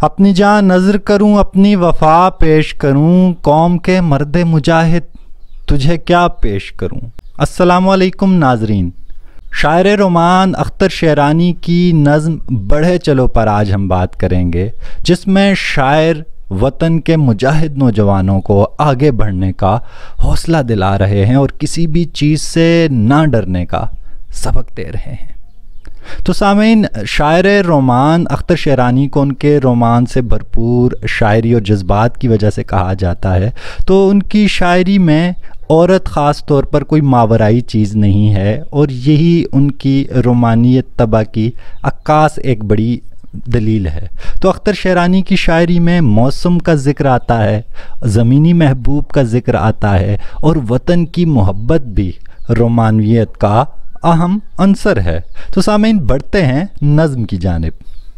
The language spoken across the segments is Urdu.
اپنی جان نظر کروں اپنی وفا پیش کروں، قوم کے مرد مجاہد تجھے کیا پیش کروں۔ السلام علیکم ناظرین، شاعر رومان اختر شیرانی کی نظم بڑھے چلو پر آج ہم بات کریں گے، جس میں شاعر وطن کے مجاہد نوجوانوں کو آگے بڑھنے کا حوصلہ دلا رہے ہیں اور کسی بھی چیز سے نہ ڈرنے کا سبق دے رہے ہیں۔ تو سامعین، شاعر رومان اختر شیرانی کو ان کے رومان سے بھرپور شاعری اور جذبات کی وجہ سے کہا جاتا ہے، تو ان کی شاعری میں عورت خاص طور پر کوئی ماورائی چیز نہیں ہے، اور یہی ان کی رومانیت طبع کی عکاس ایک بڑی دلیل ہے۔ تو اختر شیرانی کی شاعری میں موسم کا ذکر آتا ہے، زمینی محبوب کا ذکر آتا ہے، اور وطن کی محبت بھی رومانویت کا اہم عنصر ہے۔ تو سامعین، بڑھتے ہیں نظم کی جانب۔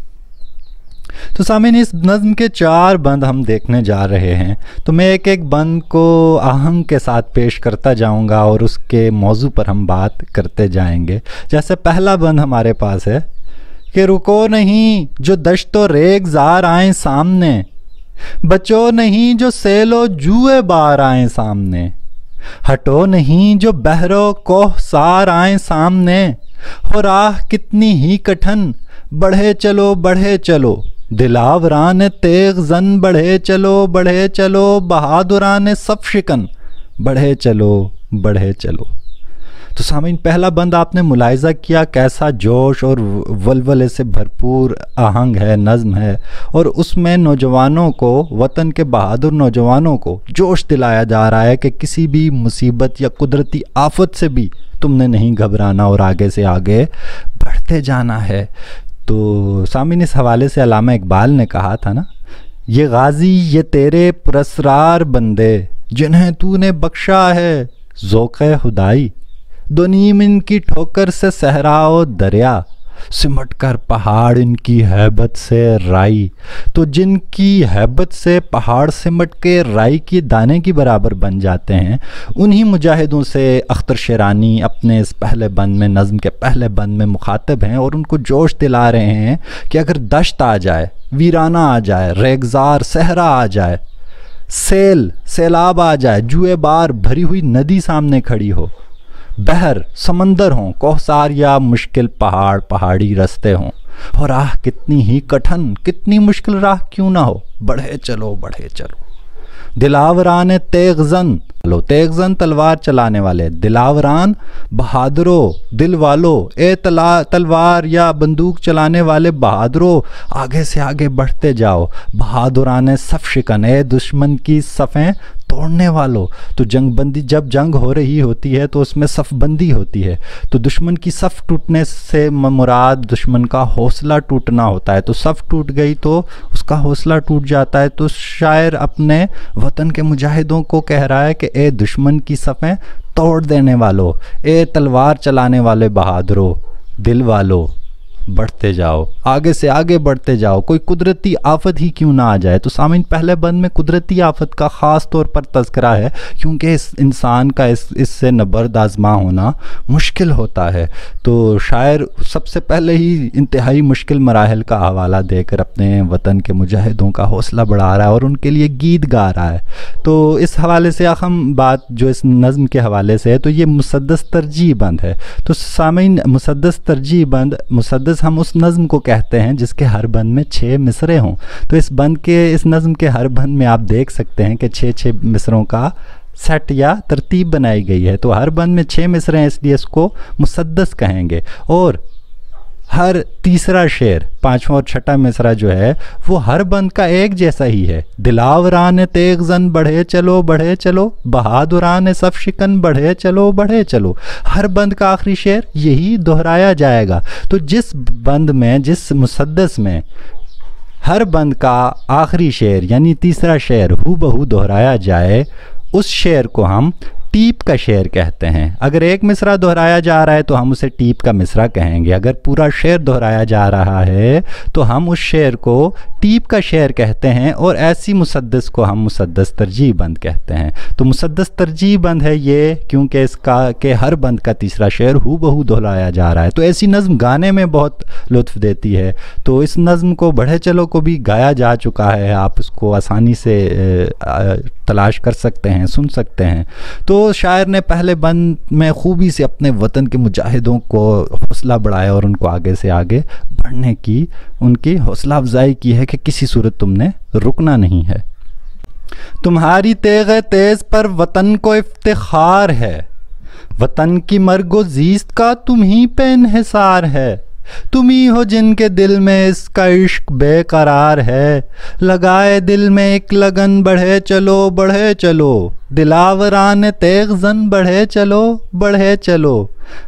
تو سامعین، اس نظم کے 4 بند ہم دیکھنے جا رہے ہیں، تو میں ایک ایک بند کو آہنگ کے ساتھ پیش کرتا جاؤں گا اور اس کے موضوع پر ہم بات کرتے جائیں گے۔ جیسے پہلا بند ہمارے پاس ہے کہ رکو نہیں جو دشت و ریگ زار آئیں سامنے، بچو نہیں جو سیل و جوئے بار آئیں سامنے، ہٹو نہیں جو بحر و کوہ سار آئیں سامنے، ہو راہ کتنی ہی کٹھن بڑھے چلو بڑھے چلو، دلاوران تیغ زن بڑھے چلو بڑھے چلو، بہادران صف شکن بڑھے چلو بڑھے چلو۔ تو سامعین، پہلا بند آپ نے ملاحظہ کیا کیسا جوش اور ولولے سے بھرپور آہنگ ہے، نظم ہے، اور اس میں نوجوانوں کو، وطن کے بہادر نوجوانوں کو جوش دلایا جا رہا ہے کہ کسی بھی مصیبت یا قدرتی آفت سے بھی تم نے نہیں گھبرانا اور آگے سے آگے بڑھتے جانا ہے۔ تو سامعین، اس حوالے سے علامہ اقبال نے کہا تھا نا، یہ غازی یہ تیرے پراسرار بندے، جنہیں تو نے بخشا ہے ذوق خدائی، دو نیم ان کی ٹھوکر سے صحرا و دریا، سمٹ کر پہاڑ ان کی ہیبت سے رائی۔ تو جن کی ہیبت سے پہاڑ سمٹ کے رائی کی دانے کی برابر بن جاتے ہیں، انہی مجاہدوں سے اختر شیرانی اپنے اس پہلے بند میں، نظم کے پہلے بند میں مخاطب ہیں، اور ان کو جوش دلا رہے ہیں کہ اگر دشت آ جائے، ویرانہ آ جائے، ریگزار صحرا آ جائے، سیلاب آ جائے، جوئے بار بھری ہوئی ندی سامنے کھڑی ہو، بحر سمندر ہوں، کوہسار یا مشکل پہاڑی رستے ہوں، اور راہ کتنی ہی کٹھن، کتنی مشکل راہ کیوں نہ ہو، بڑھے چلو بڑھے چلو، دلاوران تیغ زن تلوار چلانے والے، دلاوران بہادرو، دل والو، اے تلوار یا بندوق چلانے والے بہادرو، آگے سے آگے بڑھتے جاؤ، بہادران صف شکن، اے دشمن کی صفیں توڑنے والو۔ تو جنگ بندی، جب جنگ ہو رہی ہوتی ہے تو اس میں صف بندی ہوتی ہے، تو دشمن کی صف ٹوٹنے سے مراد دشمن کا حوصلہ ٹوٹنا ہوتا ہے، تو صف ٹوٹ گئی تو اس کا حوصلہ ٹوٹ جاتا ہے۔ تو شاعر اپنے وطن کے مجاہدوں کو کہہ رہا ہے کہ اے دشمن کی صفیں توڑ دینے والو، اے تلوار چلانے والے بہادرو، دل والو، بڑھتے جاؤ، آگے سے آگے بڑھتے جاؤ، کوئی قدرتی آفت ہی کیوں نہ آ جائے۔ تو سامعین، پہلے بند میں قدرتی آفت کا خاص طور پر تذکرہ ہے، کیونکہ اس انسان کا اس سے نبرد آزما ہونا مشکل ہوتا ہے۔ تو شاعر سب سے پہلے ہی انتہائی مشکل مراحل کا حوالہ دے کر اپنے وطن کے مجاہدوں کا حوصلہ بڑھا رہا ہے اور ان کے لیے گیت گا رہا ہے۔ تو اس حوالے سے اہم بات جو اس نظم کے حوالے سے ہے، تو یہ مسدس ترجیح بند ہے۔ تو سامعین، مسدس ترجیح بند، مسدس ہم اس نظم کو کہتے ہیں جس کے ہر بند میں 6 مصرے ہوں۔ تو اس نظم کے ہر بند میں آپ دیکھ سکتے ہیں کہ 6 مصروں کا سیٹ یا ترتیب بنائی گئی ہے۔ تو ہر بند میں 6 مصرے ہیں، اس لیے اس کو مسدس کہیں گے، اور ہر تیسرا شعر، 5واں اور 6واں مصرع جو ہے وہ ہر بند کا ایک جیسا ہی ہے۔ دلاوران تیغ زن بڑھے چلو بڑھے چلو، بہادران صف شکن بڑھے چلو بڑھے چلو۔ ہر بند کا آخری شعر یہی دہرایا جائے گا۔ تو جس بند میں، جس مسدس میں ہر بند کا آخری شعر یعنی تیسرا شعر ہو بہو دہرایا جائے، اس شعر کو ہم ٹیپ کا شعر کہتے ہیں۔ اگر ایک مصرع دہرایا جا رہا ہے تو ہم اسے ٹیپ کا مصرع کہیں گے، اگر پورا شعر دہرایا جا رہا ہے تو ہم اس شعر کو ٹیپ کا شعر کہتے ہیں، اور ایسی مسدس کو ہم مسدس ترجیح بند کہتے ہیں۔ تو مسدس ترجیح بند ہے یہ کیونکہ اس کا کہ ہر بند کا تیسرا شعر ہو بہو دہرایا جا رہا ہے۔ تو ایسی نظم گانے میں بہت لطف دیتی ہے، تو اس نظم کو بڑھے چلو کو بھی گایا جا چکا ہے، آپ اس کو آسانی سے تلاش کر سکتے ہیں، سن سکتے ہیں۔ تو شاعر نے پہلے بند میں خوبی سے اپنے وطن کے مجاہدوں کو حوصلہ بڑھایا اور ان کو آگے سے آگے بڑھنے کی ان کی حوصلہ افزائی کی ہے کہ کسی صورت تم نے رکنا نہیں ہے۔ تمہاری تیغ تیز پر وطن کو افتخار ہے، وطن کی مرگ و زیست کا تم ہی پہ انحصار ہے، تم ہی ہو جن کے دل میں اس کا عشق بے قرار ہے، لگائے دل میں ایک لگن بڑھے چلو بڑھے چلو، دلاوران تیغ زن بڑھے چلو بڑھے چلو،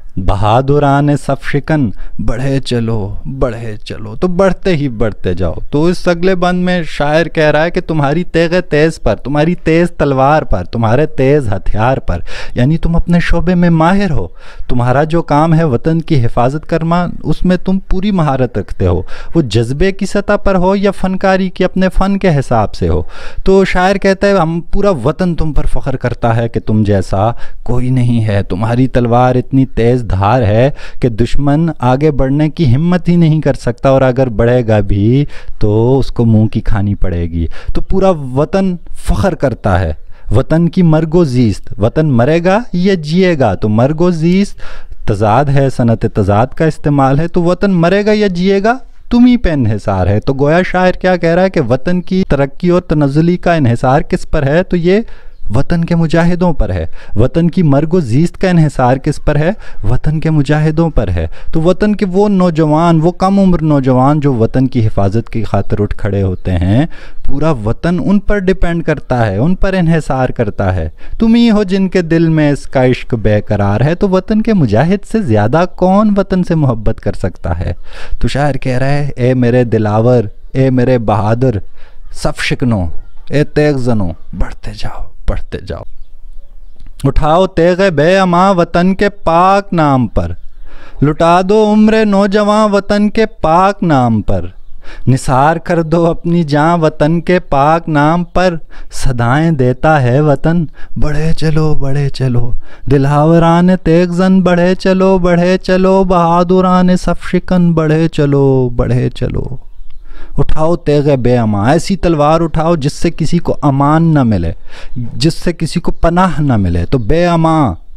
بہادران صف شکن بڑھے چلو بڑھے چلو۔ تو بڑھتے ہی بڑھتے جاؤ۔ تو اس اگلے بند میں شاعر کہہ رہا ہے کہ تمہاری تیغ تیز پر، تمہاری تیز تلوار پر، تمہارے تیز ہتھیار پر، یعنی تم اپنے شعبے میں ماہر ہو، تمہارا جو کام ہے وطن کی حفاظت کرنا اس میں تم پوری مہارت رکھتے ہو، وہ جذبے کی سطح پر ہو یا فنکاری کی اپنے فن کے حساب سے ہو۔ تو شاعر کہتا ہے ہم پورا وطن تم پر فخر کرتا ہے کہ تم جیسا کوئی نہیں ہے، تمہاری تلوار اتنی تیز دھار ہے کہ دشمن آگے بڑھنے کی ہمت ہی نہیں کر سکتا، اور اگر بڑھے گا بھی تو اس کو منہ کی کھانی پڑے گی۔ تو پورا وطن فخر کرتا ہے۔ وطن کی مرگ و زیست، وطن مرے گا یا جیے گا، تو مرگ و زیست تضاد ہے، صنعت تضاد کا استعمال ہے، تو وطن مرے گا یا جیے گا تم ہی پہ انحصار ہے۔ تو گویا شاعر کیا کہہ رہا ہے کہ وطن کی ترقی اور تنزلی کا انحصار کس پر ہے؟ تو یہ وطن کے مجاہدوں پر ہے۔ وطن کی مرگ و زیست کا انحصار کس پر ہے؟ وطن کے مجاہدوں پر ہے۔ تو وطن کے وہ نوجوان، وہ کم عمر نوجوان جو وطن کی حفاظت کی خاطر اٹھ کھڑے ہوتے ہیں، پورا وطن ان پر ڈیپینڈ کرتا ہے، ان پر انحصار کرتا ہے۔ تم ہی ہو جن کے دل میں اس کا عشق بے قرار ہے۔ تو وطن کے مجاہد سے زیادہ کون وطن سے محبت کر سکتا ہے؟ تو شاعر کہہ رہا ہے اے میرے دلاور، اے میرے بہادر، صف شکنوں، اے تیغ زنوں، بڑھتے جاؤ بڑھتے جاؤ، اٹھاؤ تیغ بے اما وطن کے پاک نام پر، لٹا دو عمر نوجوان وطن کے پاک نام پر، نثار کر دو اپنی جان وطن کے پاک نام پر، صدائیں دیتا ہے وطن بڑھے چلو بڑھے چلو، دلاوران تیغ زن بڑھے چلو بڑھے چلو، بہادران صف شکن بڑھے چلو بڑھے چلو۔ اٹھاؤ تیغ بے اما، ایسی تلوار اٹھاؤ جس سے کسی کو امان نہ ملے، جس سے کسی کو پناہ نہ ملے۔ تو بے اما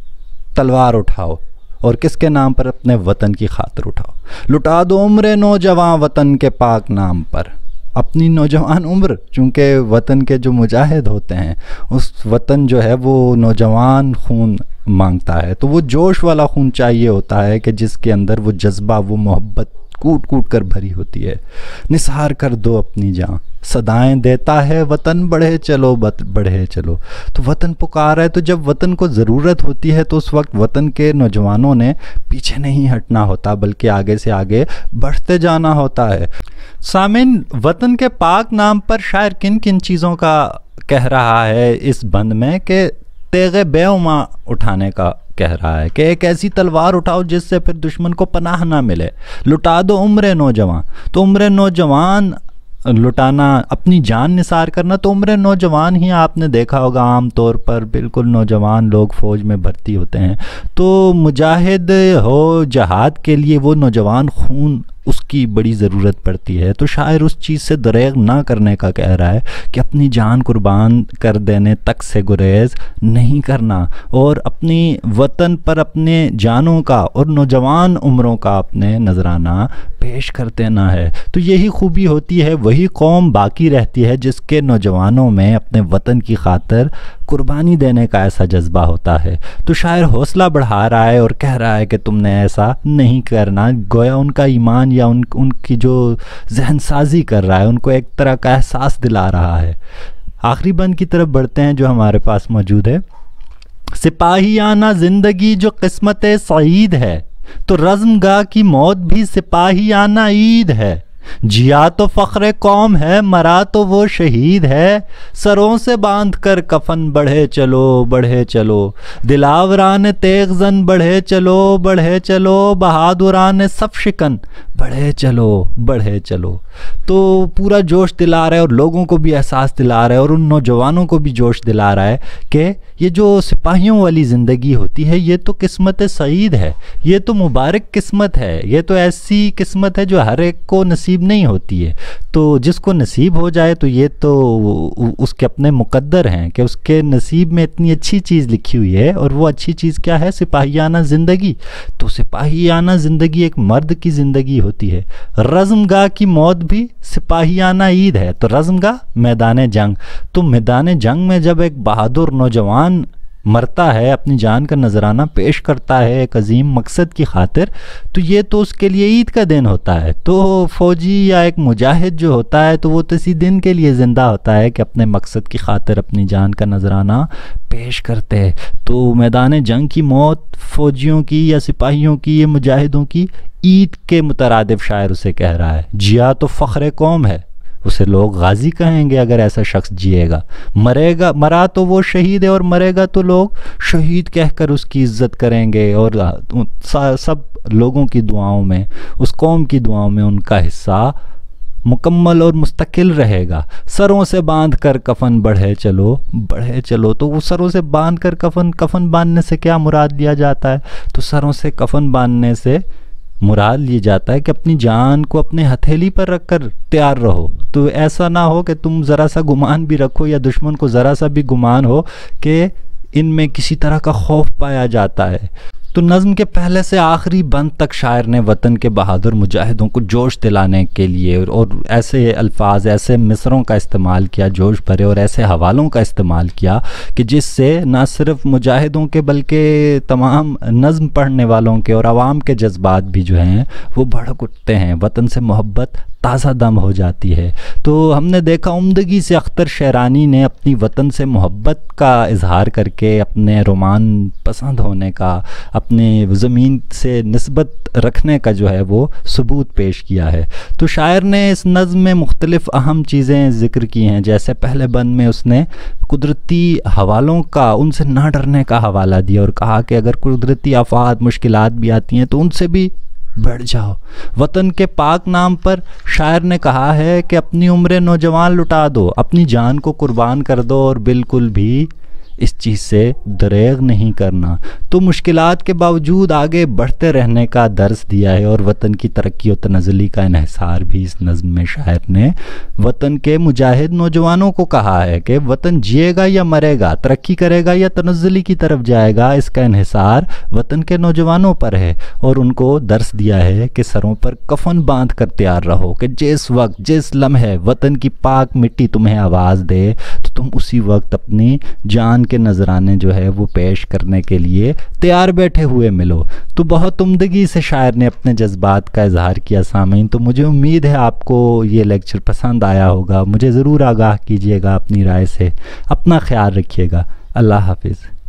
تلوار اٹھاؤ، اور کس کے نام پر؟ اپنے وطن کی خاطر اٹھاؤ۔ لٹا دو عمر نوجوان وطن کے پاک نام پر، اپنی نوجوان عمر، چونکہ وطن کے جو مجاہد ہوتے ہیں اس وطن جو ہے وہ نوجوان خون مانگتا ہے، تو وہ جوش والا خون چاہیے ہوتا ہے کہ جس کے اندر وہ جذبہ، وہ محبت کوٹ کوٹ کر بھری ہوتی ہے۔ نثار کر دو اپنی جان، صدائیں دیتا ہے وطن بڑھے چلو بڑھے چلو۔ تو وطن پکار ہے، تو جب وطن کو ضرورت ہوتی ہے تو اس وقت وطن کے نوجوانوں نے پیچھے نہیں ہٹنا ہوتا بلکہ آگے سے آگے بڑھتے جانا ہوتا ہے۔ سامعین، وطن کے پاک نام پر شاعر کن کن چیزوں کا کہہ رہا ہے اس بند میں؟ کہ تیغ بے اما اٹھانے کا کہہ رہا ہے کہ ایک ایسی تلوار اٹھاؤ جس سے پھر دشمن کو پناہ نہ ملے۔ لٹا دو عمر نوجوان، تو عمر نوجوان لٹانا، اپنی جان نثار کرنا، تو عمر نوجوان ہی آپ نے دیکھا ہوگا عام طور پر بالکل نوجوان لوگ فوج میں بھرتی ہوتے ہیں، تو مجاہد ہو جہاد کے لیے وہ نوجوان خون اس کی بڑی ضرورت پڑتی ہے۔ تو شاعر اس چیز سے دریغ نہ کرنے کا کہہ رہا ہے کہ اپنی جان قربان کر دینے تک سے گریز نہیں کرنا، اور اپنی وطن پر اپنے جانوں کا اور نوجوان عمروں کا اپنے نذرانہ پیش کر دینا ہے۔ تو یہی خوبی ہوتی ہے، وہی قوم باقی رہتی ہے جس کے نوجوانوں میں اپنے وطن کی خاطر قربانی دینے کا ایسا جذبہ ہوتا ہے۔ تو شاعر حوصلہ بڑھا رہا ہے اور کہہ رہا ہے کہ تم نے ایسا نہیں کرنا، گویا ان کا ایمان یا ان کی جو ذہن سازی کر رہا ہے، ان کو ایک طرح کا احساس دلا رہا ہے۔ آخری بند کی طرف بڑھتے ہیں جو ہمارے پاس موجود ہے۔ سپاہیانہ زندگی جو قسمت سعید ہے، تو رزم گاہ کی موت بھی سپاہیانہ عید ہے، جیا تو فخر قوم ہے، مرا تو وہ شہید ہے، سروں سے باندھ کر کفن بڑھے چلو بڑھے چلو، دلاوران تیغ زن بڑھے چلو بڑھے چلو، بہادران صف شکن بڑھے چلو بڑھے چلو۔ تو پورا جوش دلا رہا ہے اور لوگوں کو بھی احساس دلا رہا ہے اور ان نوجوانوں کو بھی جوش دلا رہا ہے کہ یہ جو سپاہیوں والی زندگی ہوتی ہے یہ تو قسمت سعید ہے، یہ تو مبارک قسمت ہے، یہ تو ایسی قسمت ہے جو ہر ایک کو نصیب نہیں ہوتی ہے۔ تو جس کو نصیب ہو جائے تو یہ تو اس کے اپنے مقدر ہیں کہ اس کے نصیب میں اتنی اچھی چیز لکھی ہوئی ہے، اور وہ اچھی چیز کیا ہے؟ سپاہیانہ زندگی۔ تو سپاہیانہ زندگی ایک مرد کی زندگی ہوتی ہے۔ رزم گاہ کی موت بھی سپاہیانہ عید ہے۔ تو رزم گاہ میدان جنگ، تو میدان جنگ میں جب ایک بہادر نوجوان مرتا ہے، اپنی جان کا نذرانہ پیش کرتا ہے ایک عظیم مقصد کی خاطر، تو یہ تو اس کے لیے عید کا دن ہوتا ہے۔ تو فوجی یا ایک مجاہد جو ہوتا ہے تو وہ تو اسی دن کے لیے زندہ ہوتا ہے کہ اپنے مقصد کی خاطر اپنی جان کا نذرانہ پیش کرتے ہیں۔ تو میدان جنگ کی موت فوجیوں کی یا سپاہیوں کی یا مجاہدوں کی عید کے مترادف شاعر اسے کہہ رہا ہے۔ جیا تو فخر قوم ہے، اسے لوگ غازی کہیں گے اگر ایسا شخص جیے گا۔ مرا تو وہ شہید ہے، اور مرے گا تو لوگ شہید کہہ کر اس کی عزت کریں گے، اور سب لوگوں کی دعاؤں میں، اس قوم کی دعاؤں میں ان کا حصہ مکمل اور مستقل رہے گا۔ سروں سے باندھ کر کفن بڑھے چلو بڑھے چلو۔ تو وہ سروں سے باندھ کر کفن باندھنے سے کیا مراد لیا جاتا ہے؟ تو سروں سے کفن باندھنے سے مراد لی جاتا ہے کہ اپنی جان کو اپنے ہتھیلی پر رکھ کر تیار رہو۔ تو ایسا نہ ہو کہ تم ذرا سا گمان بھی رکھو یا دشمن کو ذرا سا بھی گمان ہو کہ ان میں کسی طرح کا خوف پایا جاتا ہے۔ تو نظم کے پہلے سے آخری بند تک شاعر نے وطن کے بہادر مجاہدوں کو جوش دلانے کے لیے اور ایسے الفاظ، ایسے مصروں کا استعمال کیا جوش بھرے، اور ایسے حوالوں کا استعمال کیا کہ جس سے نہ صرف مجاہدوں کے بلکہ تمام نظم پڑھنے والوں کے اور عوام کے جذبات بھی جو ہیں وہ بھڑک اٹھتے ہیں، وطن سے محبت تازہ دم ہو جاتی ہے۔ تو ہم نے دیکھا عمدگی سے اختر شیرانی نے اپنی وطن سے محبت کا اظہار کر کے اپنے رومان پسند ہونے کا، اپنے زمین سے نسبت رکھنے کا جو ہے وہ ثبوت پیش کیا ہے۔ تو شاعر نے اس نظم میں مختلف اہم چیزیں ذکر کی ہیں، جیسے پہلے بند میں اس نے قدرتی حوالوں کا، ان سے نہ ڈرنے کا حوالہ دیا اور کہا کہ اگر قدرتی آفات مشکلات بھی آتی ہیں تو ان سے بھی بڑھ جاؤ۔ وطن کے پاک نام پر شاعر نے کہا ہے کہ اپنی عمر نوجوان لٹا دو، اپنی جان کو قربان کر دو، اور بالکل بھی اس چیز سے دریغ نہیں کرنا۔ تو مشکلات کے باوجود آگے بڑھتے رہنے کا درس دیا ہے، اور وطن کی ترقی و تنزلی کا انحصار بھی اس نظم میں شاعر نے وطن کے مجاہد نوجوانوں کو کہا ہے کہ وطن جیے گا یا مرے گا، ترقی کرے گا یا تنزلی کی طرف جائے گا، اس کا انحصار وطن کے نوجوانوں پر ہے، اور ان کو درس دیا ہے کہ سروں پر کفن باندھ کر تیار رہو کہ جس وقت جس لمحے وطن کی پاک مٹی تمہیں آواز دے تو تم اسی وقت اپنی جان کے نذرانے جو ہے وہ پیش کرنے کے لیے تیار بیٹھے ہوئے ملو۔ تو بہت عمدگی سے شاعر نے اپنے جذبات کا اظہار کیا سامعین۔ تو مجھے امید ہے آپ کو یہ لیکچر پسند آیا ہوگا، مجھے ضرور آگاہ کیجیے گا اپنی رائے سے۔ اپنا خیال رکھیے گا، اللہ حافظ۔